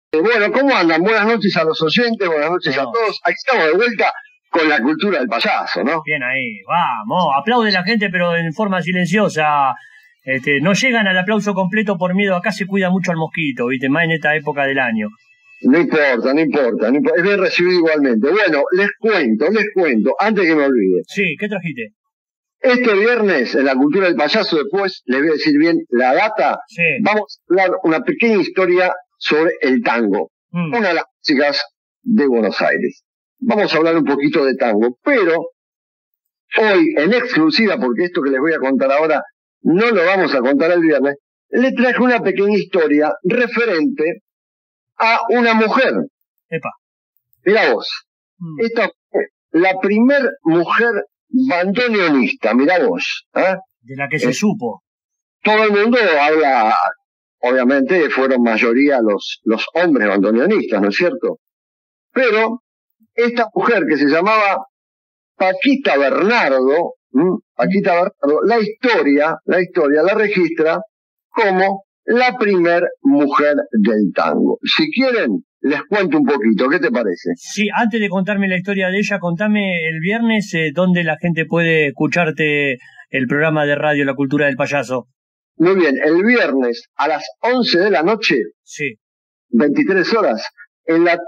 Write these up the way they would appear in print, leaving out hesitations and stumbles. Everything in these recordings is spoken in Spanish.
Bueno, ¿cómo andan? Buenas noches a los oyentes, buenas noches a todos. Aquí estamos de vuelta con la cultura del payaso, ¿no? Bien ahí, vamos, aplaude la gente pero en forma silenciosa. No llegan al aplauso completo por miedo, acá se cuida mucho al mosquito, ¿viste? Más en esta época del año. No importa, es bien recibido igualmente. Bueno, les cuento, antes que me olvide. Sí, ¿qué trajiste? Este viernes, en la cultura del payaso, después les voy a decir bien la data, sí. Vamos a hablar una pequeña historia sobre el tango, una de las músicas de Buenos Aires. Vamos a hablar un poquito de tango, pero hoy en exclusiva, porque esto que les voy a contar ahora no lo vamos a contar el viernes, le traje una pequeña historia referente a una mujer. Epa. Mirá vos, esta fue la primer mujer bandoneonista, mirá vos. De la que se supo. Todo el mundo habla, obviamente fueron mayoría los hombres bandoneonistas, ¿no es cierto? Pero esta mujer que se llamaba Paquita Bernardo, la historia la registra como la primer mujer del tango. Si quieren, les cuento un poquito, ¿qué te parece? Sí, antes de contarme la historia de ella, contame el viernes dónde la gente puede escucharte el programa de radio La Cultura del Payaso. Muy bien, el viernes a las 11 de la noche, sí. 23 horas, en la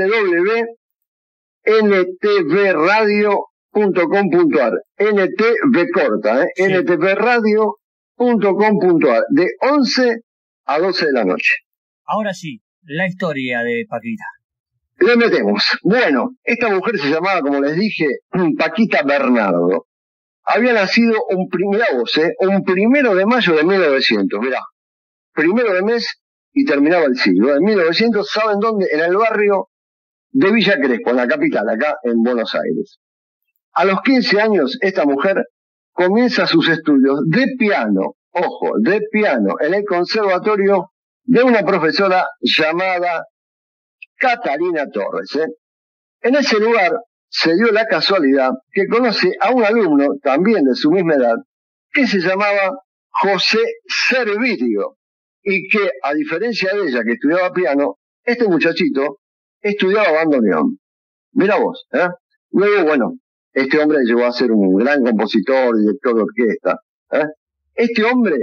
www.ntvradio.com.ar, NTV corta, sí. ntvradio.com.ar, de 11 a 12 de la noche. Ahora sí, la historia de Paquita. Le metemos. Bueno, esta mujer se llamaba, como les dije, Paquita Bernardo. Había nacido un 1 de mayo de 1900, mirá, 1 de mes y terminaba el siglo. En 1900, ¿saben dónde? En el barrio de Villa Crespo, en la capital, acá en Buenos Aires. A los 15 años, esta mujer comienza sus estudios de piano, en el conservatorio de una profesora llamada Catalina Torres. En ese lugar se dio la casualidad que conoce a un alumno, también de su misma edad, que se llamaba José Servirio, y que, a diferencia de ella, que estudiaba piano, este muchachito estudiaba bandoneón. Mira vos, Luego, bueno, este hombre llegó a ser un gran compositor, director de orquesta. Este hombre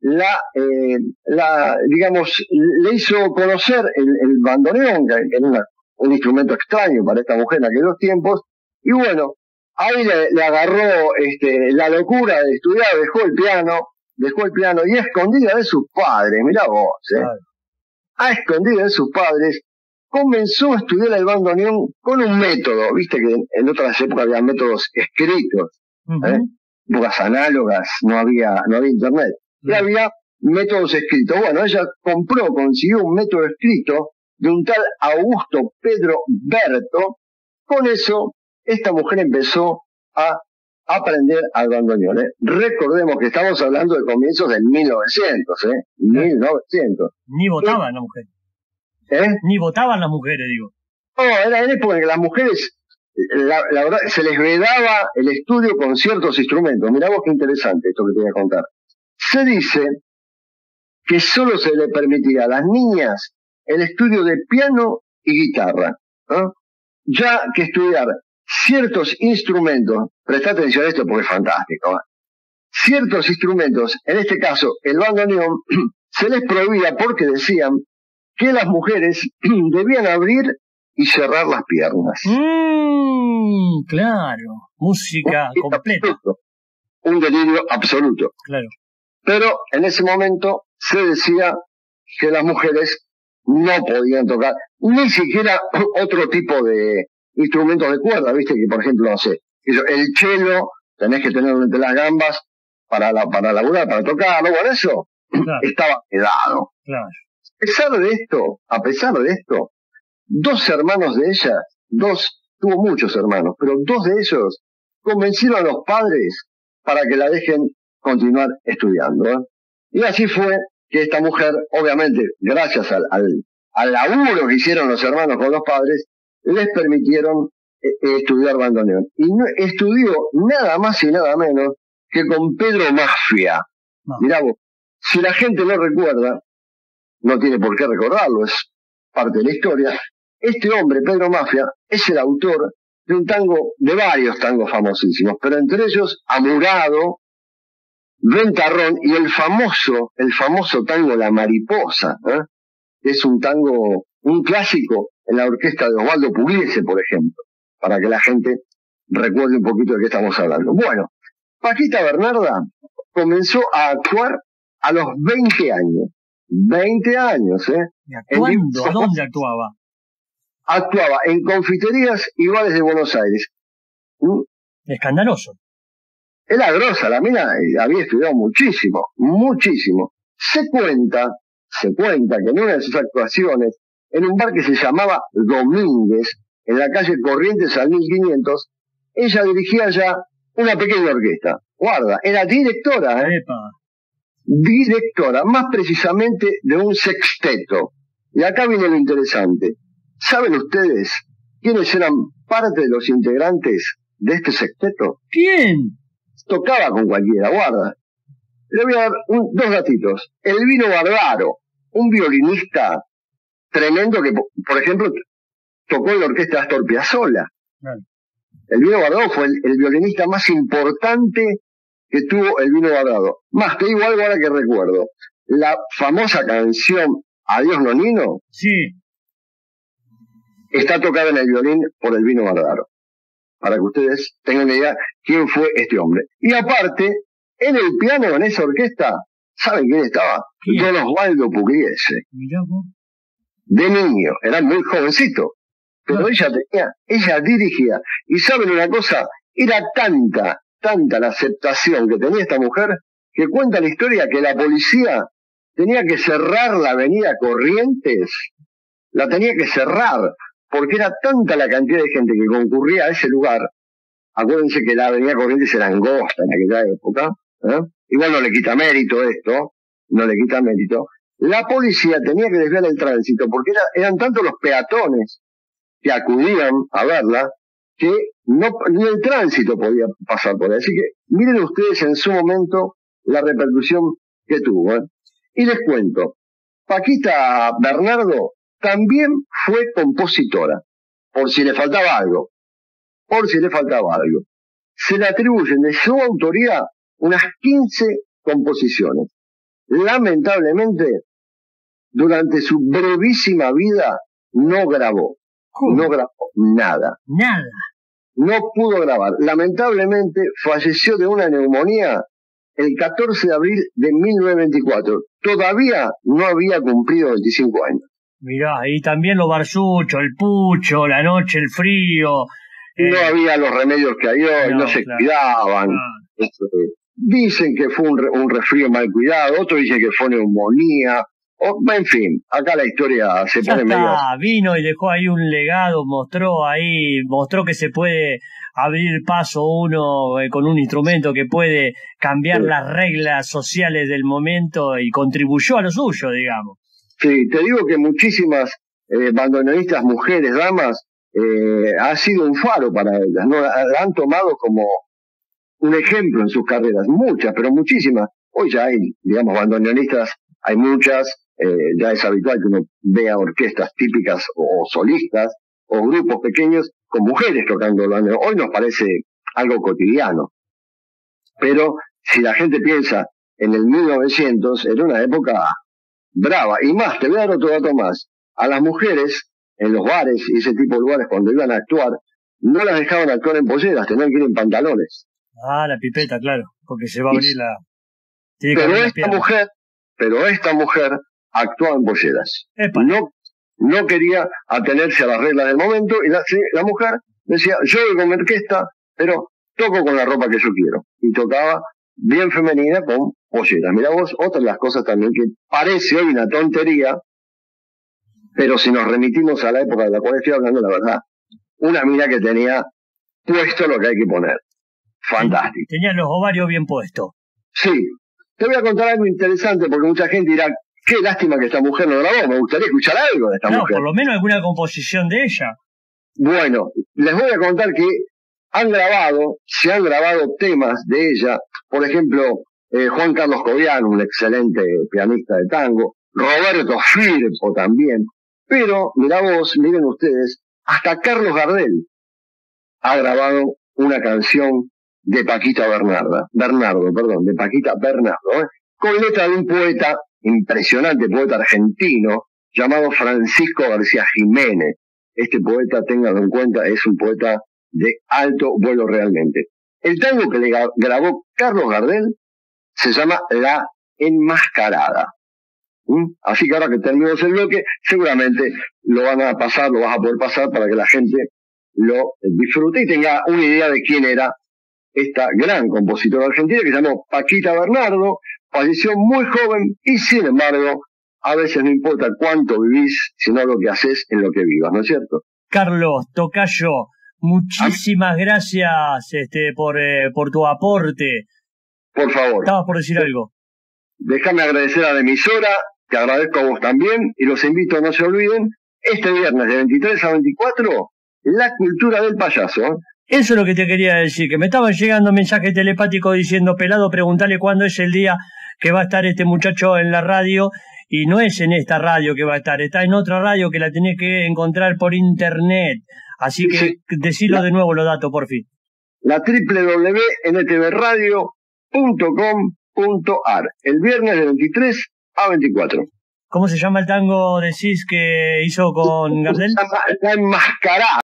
le hizo conocer el bandoneón, que era un instrumento extraño para esta mujer en aquellos tiempos, y bueno, ahí le agarró la locura de estudiar, dejó el piano, y a escondida de sus padres, mirá vos, a escondida de sus padres, comenzó a estudiar el bandoneón con un método, viste que en otras épocas había métodos escritos, épocas análogas, no había internet, y había métodos escritos. Bueno, ella consiguió un método escrito de un tal Augusto Pedro Berto. Con eso, esta mujer empezó a aprender al bandoneón. Recordemos que estamos hablando de comienzos del 1900, 1900. Ni votaban las mujeres. Ni votaban las mujeres, digo. No, era en época en que las mujeres, la verdad, se les vedaba el estudio con ciertos instrumentos. Mirá vos qué interesante esto que te voy a contar. Se dice que solo se le permitía a las niñas el estudio de piano y guitarra, ya que estudiar ciertos instrumentos, presta atención a esto porque es fantástico, ciertos instrumentos, en este caso el bandoneón, se les prohibía porque decían que las mujeres debían abrir y cerrar las piernas. Claro, música completa. Un delirio absoluto. Claro. Pero en ese momento se decía que las mujeres no podían tocar ni siquiera otro tipo de instrumentos de cuerda, viste que por ejemplo, no sé, el cello tenés que tenerlo entre las gambas para laburar, para tocarlo, bueno, eso claro. Estaba vedado. Claro. A pesar de esto, 2 hermanos de ella, tuvo muchos hermanos, pero 2 de ellos convencieron a los padres para que la dejen continuar estudiando. Y así fue que esta mujer, obviamente, gracias al laburo que hicieron los hermanos con los padres, les permitieron estudiar bandoneón. Y estudió nada más y nada menos que con Pedro Maffia. No. Mirá vos, si la gente no recuerda, no tiene por qué recordarlo, es parte de la historia. Este hombre, Pedro Mafia, es el autor de un tango, de varios tangos famosísimos, pero entre ellos Amurado, Ventarrón y el famoso tango La Mariposa, es un tango, un clásico en la orquesta de Osvaldo Pugliese, por ejemplo, para que la gente recuerde un poquito de qué estamos hablando. Bueno, Paquita Bernarda comenzó a actuar a los 20 años. 20 años, ¿Y actuando? ¿A dónde actuaba? Actuaba en confiterías y bares de Buenos Aires. Escandaloso. Era grosa, la mina había estudiado muchísimo, muchísimo. Se cuenta que en una de sus actuaciones, en un bar que se llamaba Domínguez, en la calle Corrientes al 1500, ella dirigía ya una pequeña orquesta. Guarda, era directora, Epa. Directora, más precisamente de un sexteto. Y acá viene lo interesante. ¿Saben ustedes quiénes eran parte de los integrantes de este sexteto? ¿Quién? Tocaba con cualquiera, guarda. Le voy a dar dos datitos. Elvino Barbaro, un violinista tremendo que, por ejemplo, tocó en la orquesta de Astor Piazzolla. Elvino Barbaro fue el violinista más importante que tuvo Elvino Barbaro. Más, te digo algo ahora que recuerdo. La famosa canción Adiós Nonino, sí, está tocada en el violín por Elvino Barbaro. Para que ustedes tengan una idea quién fue este hombre. Y aparte, en el piano, en esa orquesta, ¿saben quién estaba? ¿Quién? Don Osvaldo Pugliese. Mirá vos. De niño, era muy jovencito. Pero ella dirigía. Y ¿saben una cosa? Era tanta la aceptación que tenía esta mujer, que cuenta la historia que la policía tenía que cerrar la avenida Corrientes. La tenía que cerrar, porque era tanta la cantidad de gente que concurría a ese lugar. Acuérdense que la avenida Corrientes era angosta en aquella época. Igual no le quita mérito esto, no le quita mérito. La policía tenía que desviar el tránsito, porque eran tantos los peatones que acudían a verla, que ni el tránsito podía pasar por ahí. Así que miren ustedes en su momento la repercusión que tuvo. Y les cuento, Paquita Bernardo también fue compositora, por si le faltaba algo. Se le atribuyen de su autoría unas 15 composiciones. Lamentablemente, durante su brevísima vida, no grabó. ¿Cómo? No grabó nada. Nada. No pudo grabar. Lamentablemente falleció de una neumonía el 14 de abril de 1924. Todavía no había cumplido 25 años. Mirá, y también los barsuchos, el pucho, la noche, el frío. No había los remedios que hay hoy, no se cuidaban. Dicen que fue un resfrío mal cuidado, otros dicen que fue neumonía. En fin, acá la historia se pone medio... Vino y dejó ahí un legado, mostró que se puede abrir paso uno con un instrumento que puede cambiar las reglas sociales del momento y contribuyó a lo suyo, digamos. Sí, te digo que muchísimas bandoneonistas, mujeres, damas, ha sido un faro para ellas, ¿no? La han tomado como un ejemplo en sus carreras, muchas, pero muchísimas. Hoy ya hay, digamos, bandoneonistas, hay muchas, ya es habitual que uno vea orquestas típicas o solistas o grupos pequeños con mujeres tocando el bandoneón. Hoy nos parece algo cotidiano. Pero si la gente piensa en el 1900, era una época brava. Y más, te voy a dar otro dato más. A las mujeres, en los bares y ese tipo de lugares, cuando iban a actuar, no las dejaban actuar en polleras, tenían que ir en pantalones. Ah, la pipeta, claro, porque se va a abrir la... Pero esta mujer actuaba en polleras. Epa. No quería atenerse a las reglas del momento, y la mujer decía, yo voy con mi orquesta, pero toco con la ropa que yo quiero. Y tocaba bien femenina con polleras. Mirá vos, otra de las cosas también que parece hoy una tontería, pero si nos remitimos a la época de la cual estoy hablando, la verdad, una mina que tenía puesto lo que hay que poner. Fantástico. Tenía los ovarios bien puestos. Sí. Te voy a contar algo interesante, porque mucha gente dirá, qué lástima que esta mujer no grabó, me gustaría escuchar algo de esta mujer. No, por lo menos alguna composición de ella. Bueno, les voy a contar que se han grabado temas de ella, por ejemplo, Juan Carlos Cobian, un excelente pianista de tango, Roberto Firpo también, Pero, mirá vos, miren ustedes, hasta Carlos Gardel ha grabado una canción de Paquita Bernardo, de Paquita Bernardo, con letra de un poeta, impresionante poeta argentino, llamado Francisco García Jiménez. Este poeta, ténganlo en cuenta, es un poeta de alto vuelo realmente. El tango que le grabó Carlos Gardel se llama La Enmascarada. Así que ahora que terminamos el bloque, seguramente lo vas a poder pasar para que la gente lo disfrute y tenga una idea de quién era esta gran compositora argentina que se llamó Paquita Bernardo. Falleció muy joven y sin embargo, a veces no importa cuánto vivís, sino lo que haces en lo que vivas, ¿no es cierto? Carlos, tocayo, muchísimas gracias por tu aporte. Por favor. Estabas por decir algo. Déjame agradecer a la emisora, te agradezco a vos también, y los invito, no se olviden, este viernes de 23 a 24, la cultura del payaso. Eso es lo que te quería decir, que me estaban llegando mensajes telepáticos diciendo, Pelado, preguntale cuándo es el día que va a estar este muchacho en la radio, y no es en esta radio que va a estar, está en otra radio que la tenés que encontrar por internet. Así que decilo de nuevo los datos, por fin. La www.ntvradio.com.ar, el viernes de 23 a 24. ¿Cómo se llama el tango, decís, que hizo con Gardel? La Enmascarada.